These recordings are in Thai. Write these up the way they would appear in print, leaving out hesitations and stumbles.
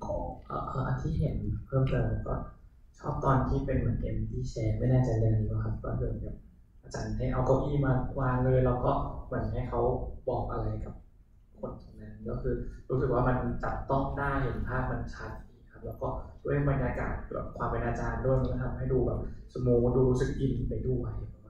อันที่เห็นเพิ่มเติมก็ชอบตอนที่เป็นเหมือน empty chair ไม่แน่ใจเรื่องนี้ว่าครับก็เดินแบบอาจารย์ให้เอาเก้าอี้มาวางเลยแล้วก็เหมือนให้เขาบอกอะไรกับคนตรงนั้นก็คือรู้สึกว่ามันจับต้องได้เห็นภาพมันชัดครับแล้วก็ด้วยบรรยากาศแบบความเป็นอาจารย์ด้วยมันก็ทำให้ดูแบบสมูทดูรู้สึกอินไปด้วย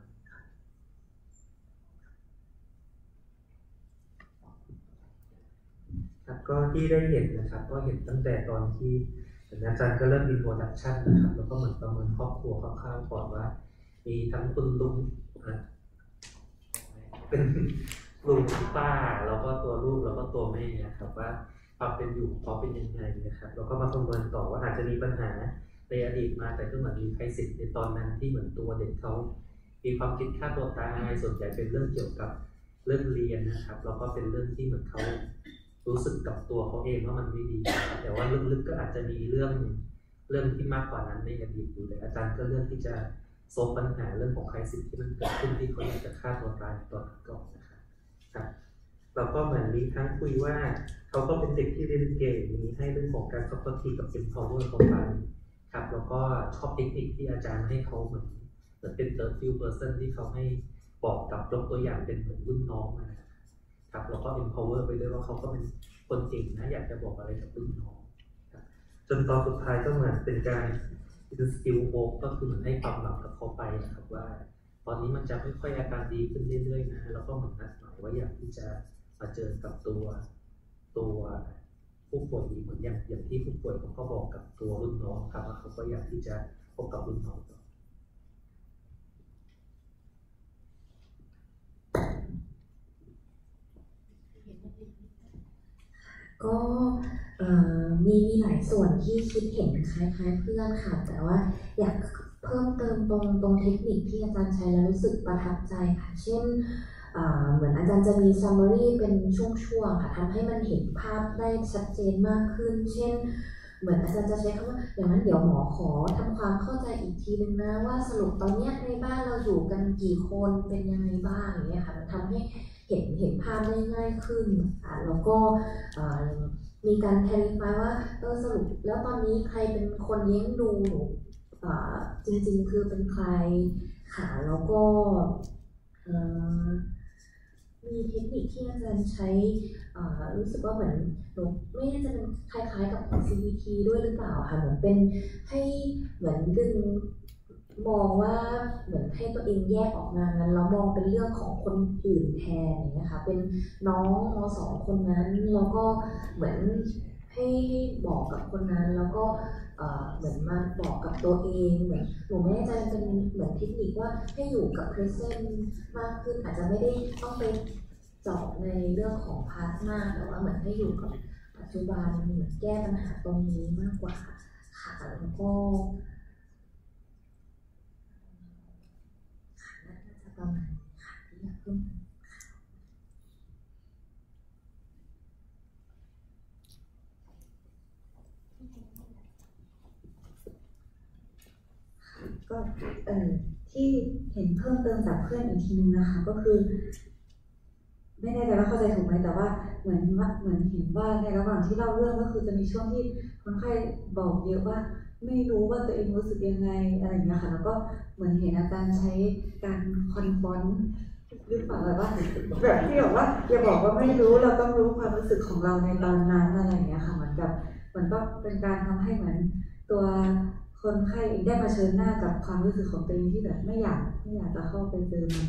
ครับก็ที่ได้เห็นนะครับก็เห็นตั้งแต่ตอนที่อาจารย์ก็เริ่มอินโทรดักชั่นนะครับแล้วก็เหมือนประเมินครอบครัวคร่าวๆก่อนว่ามีทั้งคุณลุงเป็นลุงป้าแล้วก็ตัวลูกแล้วก็ตัวแม่นะครับว่าความเป็นอยู่ของเขาเป็นยังไงนะครับแล้วก็มาประเมินต่อว่าอาจจะมีปัญหาในอดีตมาแต่ก็เหมือนมีใครสิทธิ์ในตอนนั้นที่เหมือนตัวเด็กเขามีความคิดฆ่าตัวตายส่วนใหญ่เป็นเรื่องเกี่ยวกับเรื่องเรียนนะครับแล้วก็เป็นเรื่องที่เหมือนเขารู้สึกกับตัวเขาเองว่ามันไม่ดีแต่ว่าลึกๆก็อาจจะมีเรื่องที่มากกว่านั้นในอดีตอยู่แต่อาจารย์ก็เลือกที่จะโซฟปัญหาเรื่องของใครสิทธิ์ที่มันเกิดขึ้นที่เขาอยากจะฆ่าตัวตายตอนก่อนนะครับเราก็เหมือนมีทั้งคุยว่าเขาก็เป็นเด็กที่เรียนเก่งมีให้เรื่องของการ property กับ empower เขาไปครับแล้วก็ชอบเทคนิคที่อาจารย์ให้เขาเหมือนเป็น third field person ที่เขาให้บอกกับยกตัวอย่างเป็นเหมือนรุ่นน้องมาครับแล้วก็ empower ไปด้วยว่าเขาก็เป็นคนเก่งนะอยากจะบอกอะไรกับรุ่นน้องจนตอนสุดท้ายก็เหมือนเป็นการ instill hope ก็คือเหมือนให้ความหวังกับเขาไปนะครับว่าตอนนี้มันจะค่อยๆอาการดีขึ้นเรื่อยๆนะแล้วก็เหมือนนัดหมายว่าอยากที่จะมาเจอกับตัวผู้ป่วยดีเหมือนอย่างที่ผู้ป่วยเขาก็บอกกับตัวรุ่นน้องครับว่าเขาก็อยากที่จะพบกับรุ่นน้องต่อก็มีหลายส่วนที่คิดเห็นคล้ายๆเพื่อนค่ะแต่ว่าอยากเพิ่มเติมตรงเทคนิคที่อาจารย์ใช้แล้วรู้สึกประทับใจค่ะเช่นเหมือนอาจารย์จะมี summary เป็นช่วงๆค่ะทำให้มันเห็นภาพได้ชัดเจนมากขึ้นเช่นเหมือนอาจารย์จะใช้คำว่าอย่างนั้นเดี๋ยวหมอขอทำความเข้าใจอีกทีนึงนะว่าสรุปตอนนี้ในบ้านเราอยู่กันกี่คนเป็นยังไงบ้างอย่างเงี้ยค่ะมันทำให้เห็นภาพได้ง่ายขึ้นแล้วก็มีการแคลิฟายว่าสรุปแล้วตอนนี้ใครเป็นคนเลี้ยงดูหนูจริงๆคือเป็นใครค่ะแล้วก็มีเทคนิคที่อาจารย์ใช้รู้สึกว่าเหมือนหนูไม่แน่ใจเป็นคล้ายๆกับ CBT ด้วยหรือเปล่าค่ะเหมือนเป็นให้เหมือนดึงมองว่าเหมือนให้ตัวเองแยกออกมางั้นแล้วมองเป็นเรื่องของคนอื่นแทนอย่างเงี้ยค่ะเป็นน้องม.2 คนนั้นแล้วก็เหมือนให้บอกกับคนนั้นแล้วก็เหมือนมาบอกกับตัวเองเหมือนหนูไม่แน่ใจเป็นเหมือนเทคนิคว่าให้อยู่กับ present มากขึ้นอาจจะไม่ได้ต้องไปเจาะในเรื่องของพาสมากแต่ว่าเหมือนให้อยู่กับปัจจุบันเหมือนแก้ปัญหาตรงนี้มากกว่าค่ะแล้วก็น่าจะประมาณค่ะที่อยากเพิ่มก็ที่เห็นเพิ่มเติมจากเพื่อนอีกทีนึงนะคะก็คือไม่แน่ใจว่าเข้าใจถูกไหมแต่ว่าเหมือนเห็นว่าในระหว่างที่เล่าเรื่องก็คือจะมีช่วงที่คนไข้บอกเยอะว่าไม่รู้ว่าตัวเองรู้สึกยังไงอะไรอย่างเงี้ยค่ะแล้วก็เหมือนเห็นอาจารย์ใช้การคอนฟอนต์หรือเปล่าแบบว่าแบบที่บอกว่าอย่าบอกว่าไม่รู้เราต้องรู้ความรู้สึกของเราในตอนนั้นอะไรอย่างเงี้ยค่ะเหมือนก็เป็นการทำให้เหมือนตัวคนไข้ได้มาเชิญหน้ากับความรู้สึกของตัวเองที่แบบไม่อยากจะเข้าไปเจอมัน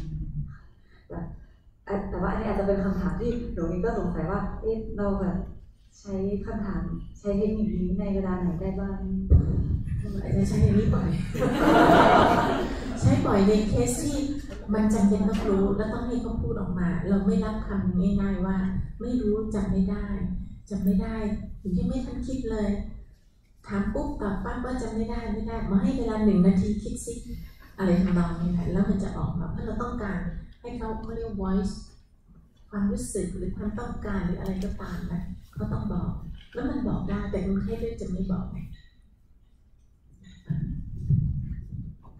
แต่ว่าอันนี้อาจจะเป็นคำถามที่หนูเองก็สงสัยว่าเราแบบใช้คำถามใช้เทคนิคนี้ในเวลาไหนได้บ้างอาจจะใช้อย่างนี้บ่อยใช้บ่อยในเคสที่มันจำเป็นต้องรู้และต้องให้เขาพูดออกมาเราไม่รับคำง่ายๆว่าไม่รู้จำไม่ได้หรือยังไม่ทันคิดเลยถามปุ๊บตอบปั๊บว่าจำไม่ได้มาให้เวลา1 นาทีคิดซิอะไรทำนองนี้นะแล้วมันจะออกมาเพราะเราต้องการให้เขาเรียก voice ความรู้สึกหรือความต้องการหรืออะไรก็ตามนะเขาต้องบอกแล้วมันบอกได้แต่คนไข้ด้วยจะไม่บอกไง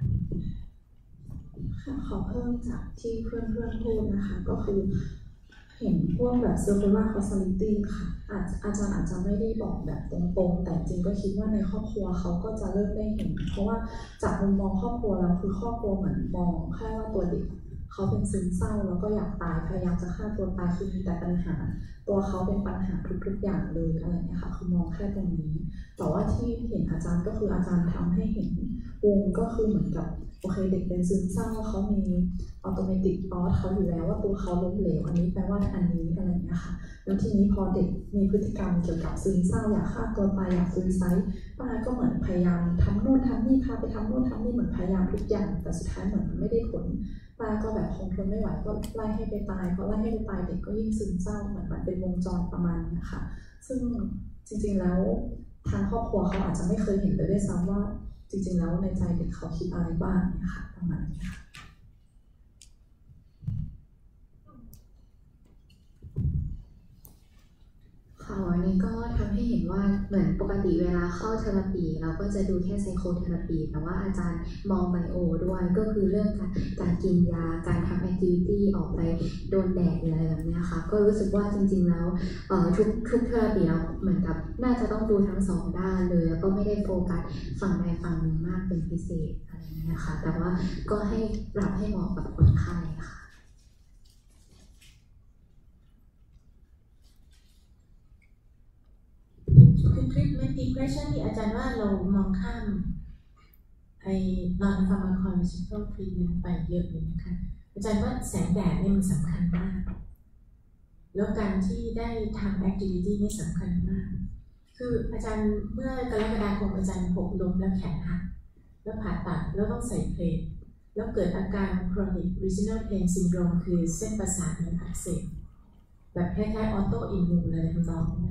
ขอเพิ่มจากที่เพื่อนพูดนะคะก็คือเห็นพวกแบบ circular causality ค่ะอาจารย์อาจจะไม่ได้บอกแบบตรงๆแต่จริงก็คิดว่าในครอบครัวเขาก็จะเริ่มได้เห็นเพราะว่าจากมุมมองครอบครัวแล้วคือครอบครัวเหมือนมองแค่ว่าตัวเด็กเขาเป็นซึมเศร้าแล้วก็อยากตายพยายามจะฆ่าตัวตายคือมีแต่ปัญหาตัวเขาเป็นปัญหาทุกๆอย่างเลยอะไรเงี้ยค่ะคือมองแค่ตรงนี้แต่ว่าที่เห็นอาจารย์ก็คืออาจารย์ทำให้เห็นวงก็คือเหมือนกับโอเคเด็กเป็นซึมเศร้าเขามีออโตเมติกธอทเขาอยู่แล้วว่าตัวเขาล้มเหลวอันนี้แปลว่าอันนี้อะไรเงี้ยค่ะแล้วทีนี้พอเด็กมีพฤติกรรมเกี่ยวกับซึมเศร้าอยากฆ่าตัวตายอยากซูไซด์ป้าก็เหมือนพยายามทำนู่นทำนี่พาไปทำนู่นทำนี่เหมือนพยายามทุกอย่างแต่สุดท้ายเหมือนมันไม่ได้ผลป้าก็แบบคงทนไม่ไหวก็ไล่ให้ไปตายเพราะไล่ให้ไปตายเด็กก็ยิ่งซึมเศร้าเหมือนมันเป็นวงจรประมาณนี้ค่ะซึ่งจริงๆแล้วทางครอบครัวเขาอาจจะไม่เคยเห็นเลยด้วยซ้ำว่าจริงๆแล้วในใจเด็กเขาคิดอะไรบ้างเนี่ยค่ะประมาณนี้ค่ะค่ะวันนี้ก็ทำให้เห็นว่าเหมือนปกติเวลาเข้าเทอราปีเราก็จะดูแค่ไซโคเทอราปีแต่ว่าอาจารย์มองไบโอด้วยก็คือเรื่องการกินยาการทำแอคทิวิตี้ออกไปโดนแดดอะไรแบบนี้ค่ะก็รู้สึกว่าจริงๆแล้วทุกเทอราปีเราเหมือนกับน่าจะต้องดูทั้งสองด้านเลยแล้วก็ไม่ได้โฟกัสฝั่งใดฝั่งหนึ่งมากเป็นพิเศษอะไรอย่างเงี้ยค่ะแต่ว่าก็ให้ปรับให้เหมาะกับคนไข้ค่ะคือ treatment depression ที่อาจารย์ว่าเรามองข้ามไอ้ non pharmacological treatment ไปเยอะเลยนะคะอาจารย์ว่าแสงแดดนี่มันสำคัญมากแล้วการที่ได้ทำ activity นี่สำคัญมากคืออาจารย์เมื่อกรกฎาคมอาจารย์หกล้มแล้วแขนหักแล้วผ่าตัดแล้วต้องใส่เพลทแล้วเกิดอาการ chronic regional pain syndrome คือเส้นประสาทมันอักเสบแบบคล้ายๆ auto immune อะไรทำนองนี้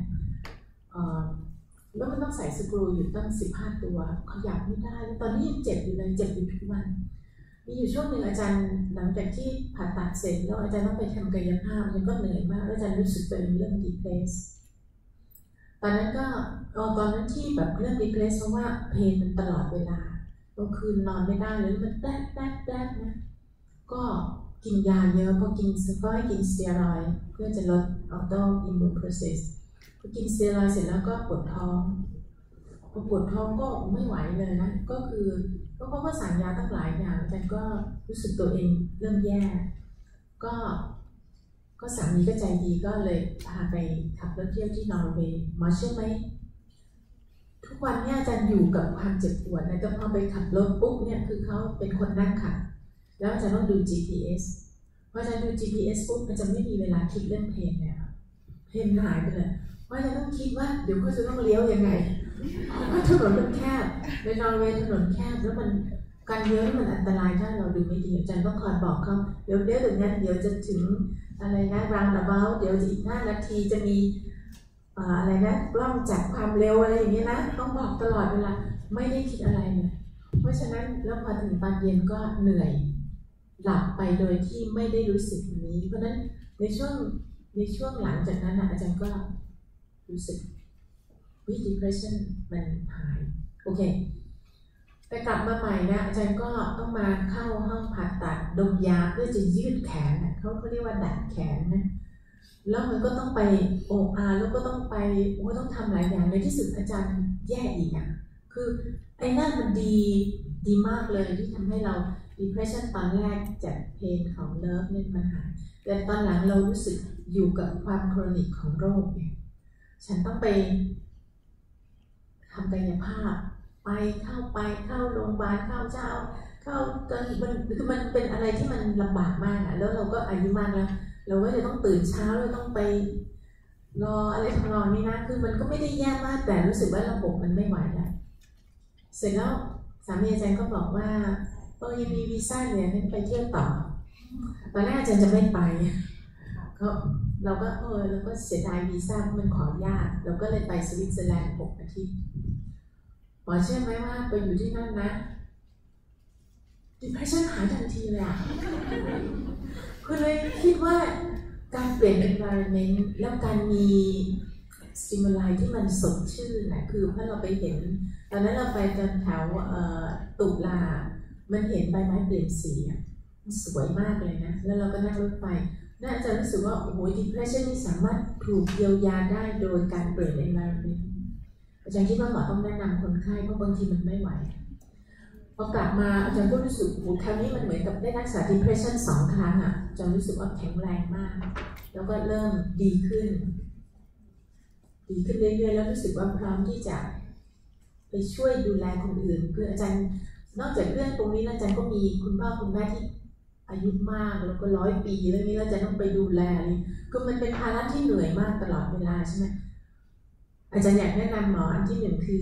แล้วมันต้องใส่สกรูอยู่ตั้ง15 ตัวขยับไม่ได้แล้วตอนนี้ยังเจ็บอยู่เลยเจ็บอยู่ทุกวันมีอยู่ช่วงหนึ่งอาจารย์หลังจากที่ผ่าตัดเสร็จแล้วอาจารย์ต้องไปทำกายภาพอาจารย์ก็เหนื่อยมากแล้วอาจารย์รู้สึกตัวเองเริ่ม depress ตอนนั้นก็ตอนนั้นที่แบบเริ่ม depress เพราะว่าเพนมันตลอดเวลากลางคืนนอนไม่ได้เลยมันแป๊บนะก็กินยาเยอะพอกินก็ให้กินสเตียรอยด์เพื่อจะลด autoimmune processกินสเตียรอยด์เสร็จแล้วก็ปวดท้องพอปวดท้องก็ไม่ไหวเลยนะก็คือเขาก็สั่งยาตั้งหลายอย่างอาจารย์ก็รู้สึกตัวเองเริ่มแย่ก็สามีก็ใจดีก็เลยพาไปขับรถเที่ยวที่นอร์เวย์มาเชื่อไหมทุกวันเนี่ยอาจารย์อยู่กับความเจ็บปวดนะแต่พอไปขับรถปุ๊บเนี่ยคือเขาเป็นคนนั่งขับแล้วอาจารย์ต้องดู GPS พออาจารย์ดู GPS ปุ๊บอาจารย์ไม่มีเวลาคิดเรื่องเพลนเลยเพลนหายไปเลยว่าจะต้องคิดว่าเดี๋ยวเขาจะต้องเลี้ยวยังไงเพราะถนนมันแคบในนอร์เวย์ถนนแคบแล้วมันการเลี้ยวนี่มันอันตรายถ้าเราดูไม่ดีอาจารย์ต้องคอยบอกเขาเดี๋ยวถึงนั้นเดี๋ยวจะถึงอะไรนะ roundabout เดี๋ยวอีก5 นาทีจะมีอะไรนะกล้องจับความเร็วอะไรอย่างนี้นะต้องบอกตลอดเวลาไม่ได้คิดอะไรเลยเพราะฉะนั้นแล้วพอถึงตอนเย็นก็เหนื่อยหลับไปโดยที่ไม่ได้รู้สึกนี้เพราะฉะนั้นในช่วงหลังจากนั้นอาจารย์ก็รู้สึกdepression มันหายโอเคแต่กลับมาใหม่นะอาจารย์ก็ต้องมาเข้าห้องผ่าตัดดมยาเพื่อจะยืดแขนเขาเรียกว่าดัดแขนนะแล้วมันก็ต้องไปORแล้วก็ต้องไปต้องทำหลายอย่างในที่สุดอาจารย์แย่อีกคือไอ้นั่นมันดีมากเลยที่ทำให้เรา depression ตอนแรกจากเพนของเนิร์ฟเนี่ยมันหายแต่ตอนหลังเรารู้สึกอยู่กับความโครนิกของโรคเนี่ยฉันต้องไปทำกายภาพเข้าโรงพยาบาลเข้ามันเป็นอะไรที่มันลำบากมากแล้วเราก็อายุมากแล้วเราก็จะต้องตื่นเช้าเราต้องไปรออะไรทำนองนี้นะคือมันก็ไม่ได้แย่มากแต่รู้สึกว่าระบบมันไม่ไหวแล้วเสร็จแล้วสามีอาจารย์ก็บอกว่ายังมีวีซ่าเหลือให้ไปเที่ยวต่อตอนแรกอาจารย์จะไม่ไปเราก็เสียดายวีซ่ามันขอยากเราก็เลยไปสวิตเซอร์แลนด์6 อาทิตย์หมอเชื่อไหมว่าไปอยู่ที่นั่นนะ depression หายทันทีเลยคือเลยคิดว่าการเปลี่ยน environment แล้วการมี stimuli ที่มันสดชื่นคือเมื่อเราไปเห็นตอนนั้นเราไปแถวตุลามันเห็นใบไม้เปลี่ยนสีมันสวยมากเลยนะแล้วเราก็นั่งรถไฟน่าจะรู้สึกว่าโอ้โห depression นี่สามารถถูกเยียวยาได้โดยการเปลี่ยน environment อาจารย์คิดว่าหมอต้องแนะนำคนไข้เพราะบางทีมันไม่ไหวพอกลับมาอาจารย์ก็รู้สึกโอ้คราวนี้มันเหมือนกับได้รักษา depression 2 ครั้งอ่ะอาจารย์รู้สึกว่าแข็งแรงมากแล้วก็เริ่มดีขึ้นเรื่อยๆแล้วรู้สึกว่าพร้อมที่จะไปช่วยดูแลคนอื่นคืออาจารย์นอกจากเรื่องตรงนี้อาจารย์ก็มีคุณพ่อคุณแม่ที่อายุมากแล้วก็100 ปีเรื่องนี้แล้วอาจารย์ต้องไปดูแลคือมันเป็นภาระที่เหนื่อยมากตลอดเวลาใช่ไหมอาจารย์อยากแนะนำหมออันที่ 1คือ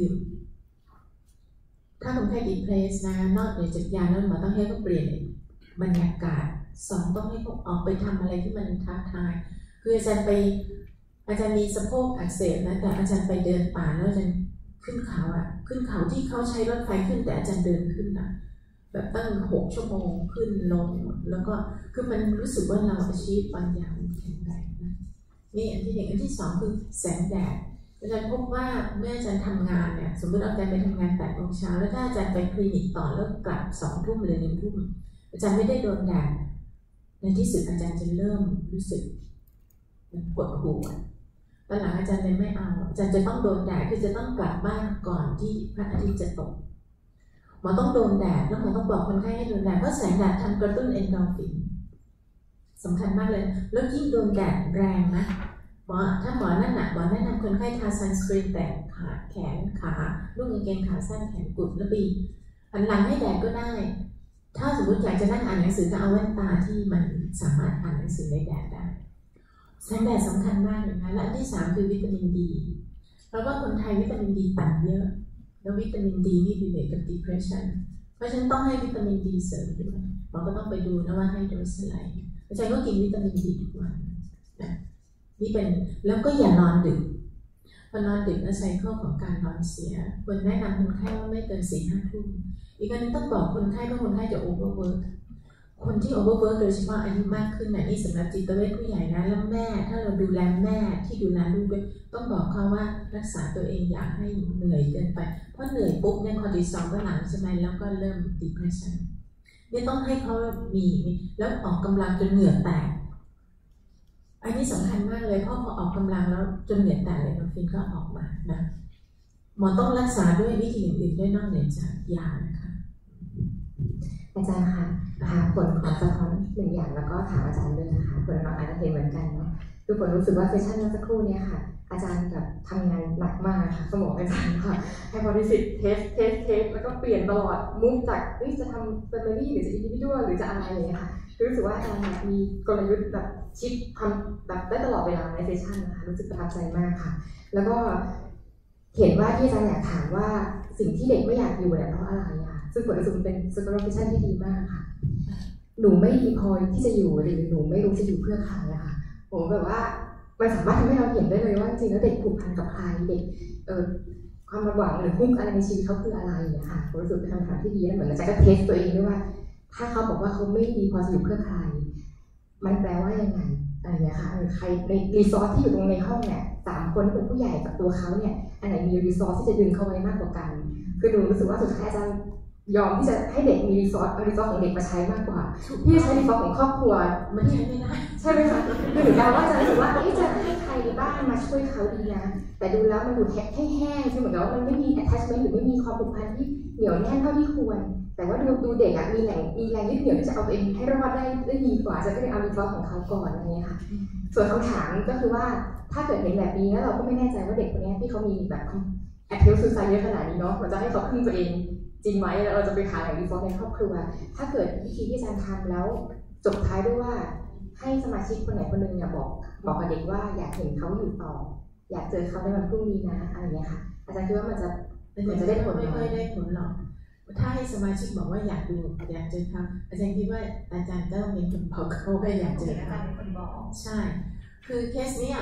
ถ้าคนไข้ depressed นะนอกจากยาแล้วหมอต้องให้เขาเปลี่ยนบรรยากาศ2ต้องให้เขาออกไปทำอะไรที่มันท้าทายคืออาจารย์มีสะโพกอักเสบนะแต่อาจารย์ไปเดินป่าแล้วอาจารย์ขึ้นเขาที่เขาใช้รถไฟขึ้นแต่อาจารย์เดินขึ้นนะแบบตั้ง6 ชั่วโมงขึ้นลงแล้วก็คือมันรู้สึกว่าเราอาชีพบางอย่างแข็งแรงนะนี่อันที่ 1อันที่ 2คือแสงแดดอาจารย์พบว่าเมื่ออาจารย์ทำงานเนี่ยสมมติอาจารย์ไปทำงาน8 โมงเช้าแล้วถ้าอาจารย์ไปคลินิกต่อแล้วกลับ2 ทุ่มหรือ1 ทุ่มอาจารย์ไม่ได้โดนแดดในที่สุดอาจารย์จะเริ่มรู้สึกปวดหัวตอนหลังอาจารย์เลยไม่เอาอาจารย์จะต้องโดนแดดคือจะต้องกลับบ้านก่อนที่พระอาทิตย์จะตกหมอต้องโดนแดดแล้วหมอต้องบอกคนไข้ให้โดนแดดเพราะแสงแดดทำกระตุ้นเอนโดรฟินสำคัญมากเลยแล้วยิ่งโดนแดดแรงนะถ้าหมอแนะนำคนไข้ทาซันสกรีนแต่ขาแขนขาลูกกางเกงขาสั้นแขนกุดแล้วปีหันหลังให้แดดก็ได้ถ้าสมมติอยากจะนั่งอ่านหนังสือก็เอาแว่นตาที่มันสามารถอ่านหนังสือในแดดได้แสงแดดสำคัญมากเลยนะและอันที่ 3คือวิตามินดีเพราะว่าคนไทยวิตามินดีต่ำเยอะแล้ววิตามินดีนี่มีผลกับ depression เพราะฉะนั้นต้องให้วิตามินดีเสริมด้วยหมอก็ต้องไปดูนะว่าให้โดสอะไรอาจารย์ก็กินวิตามินดีทุกวันนะนี่เป็นแล้วก็อย่านอนดึกพอนอนดึกแล้วไซเคิลของการนอนเสียควรแนะนำคนไข้ว่าไม่เกิน 4-5 ทุ่มอีกอันนึงต้องบอกคนไข้ว่าคนไข้จะ overwork คนที่ overwork โดยเฉพาะอายุมากขึ้นนี่สำหรับจิตเวชผู้ใหญ่นะแล้วแม่ถ้าเราดูแลแม่ที่ดูแลลูกด้วยต้องบอกเขาว่ารักษาตัวเองอย่าให้เหนื่อยเกินไปเพราะเหนื่อยปุ๊บเนี่ยคอร์ติซอลก็หลั่งใช่ไหมแล้วก็เริ่ม depression เนี่ยต้องให้เขามีแล้วออกกำลังจนเหงื่อแตกอันนี้สำคัญมากเลยเพราะพอออกกำลังแล้วจนเหงื่อแตกเลยโนฟินก็ออกมานะหมอต้องรักษาด้วยวิธีอื่นๆด้วยนอกเหนือจากยานะคะอาจารย์ค่ะผลของสะท้อน1 อย่างแล้วก็ถามอาจารย์ด้วยนะคะผลน้องอาจจะเห็นเหมือนกันเนาะคือผลรู้สึกว่าเซสชั่นเมื่อสักครู่นี้ค่ะอาจารย์แบบทำงานหนักมากค่ะสมองอาจารย์ค่ะไฮโพทีซิสเทสแล้วก็เปลี่ยนตลอดมุ่งจากจะทำ family หรือจะ individual หรือจะอะไรอย่างเงี้ยค่ะรู้สึกว่าอาจารย์มีกลยุทธ์แบบชิปทำแบบได้ตลอดเวลาในเซสชั่นนะคะรู้สึกประทับใจมากค่ะแล้วก็เห็นว่าที่อาจารย์อยากถามว่าสิ่งที่เด็กไม่อยากอยู่เนี่ยเพราะอะไรค่ะซึ่งผลรู้สึกเป็น supervision ที่ดีมากค่ะหนูไม่ดีพอที่จะอยู่หรือหนูไม่รู้จะอยู่เพื่อใครอะค่ะผมแบบว่ามันสามารถทำให้เราเห็นได้เลยว่าจริงแล้วเด็กผูกพันกับใครเด็กความหวังหรือมุ่งอะไรในชีวิตเขาคืออะไรเนี่ยค่ะผมรู้สึกเป็นคำถามที่ดีและเหมือนอาจารย์ก็เทสตัวเองด้วยว่าถ้าเขาบอกว่าเขาไม่ดีพอจะอยู่เพื่อใครมันแปลว่ายังไงอะไรเนี่ยค่ะใครในรีซอสที่อยู่ตรงในห้องเนี่ย3 คนที่เป็นผู้ใหญ่กับตัวเขาเนี่ยอันไหนมีรีซอสที่จะดึงเข้าไว้มากกว่ากันคือหนูรู้สึกว่าสุดท้ายอาจารย์ยอมที่จะให้เด็กมีรีซอสของเด็กมาใช้มากกว่าที่จะใช้รีซอสของครอบครัวมันใช้ไม่ได้ใช่ไหมคะคือหนูเดาว่าจะรู้สึกว่าจะให้ใครในบ้านมาช่วยเขาดีนะแต่ดูแล้วมันดูแห้งๆใช่เหมือนกับว่ามันไม่มี attachment หรือไม่มีความผูกพันที่เหนียวแน่นเท่าที่ควรแต่ว่าดูเด็กอะมีแรงยึดเหนี่ยวที่จะเอาตัวเองให้รอดได้ดีกว่าจะก็เลยเอารีซอสของเขาก่อนอะไรเงี้ยค่ะส่วนคำถามก็คือว่าถ้าเกิดเห็นแบบนี้แล้วเราก็ไม่แน่ใจว่าเด็กคนนี้ที่เขามีแบบactive suicide เยอะขนาดนี้เนาะเราจะให้เขาพึ่งตัวเองจริงไหมแล้วเราจะไปหาแหล่งรีซอสในครอบครัวถ้าเกิดวิธีที่อาจารย์ทำแล้วจบท้ายด้วยว่าให้สมาชิกคนไหนคนหนึ่งเนี่ยบอกกับเด็กว่าอยากเห็นเขาอยู่ต่ออยากเจอเขาในวันพรุ่งนี้นะอะไรเงี้ยค่ะอาจารย์คิดว่ามันจะได้ผลไม่ค่อยได้ผลหรอกถ้าให้สมาชิกบอกว่าอยากดูอยากเจอเขาอาจารย์คิดว่าอาจารย์ก็ต้องเป็นคนบอกเขาว่าอยากเจอเขาใช่คือเคสนี้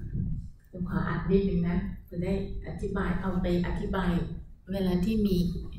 ขออัดนิดนึงนะจะได้อธิบายเอาไปอธิบายเวลาที่มี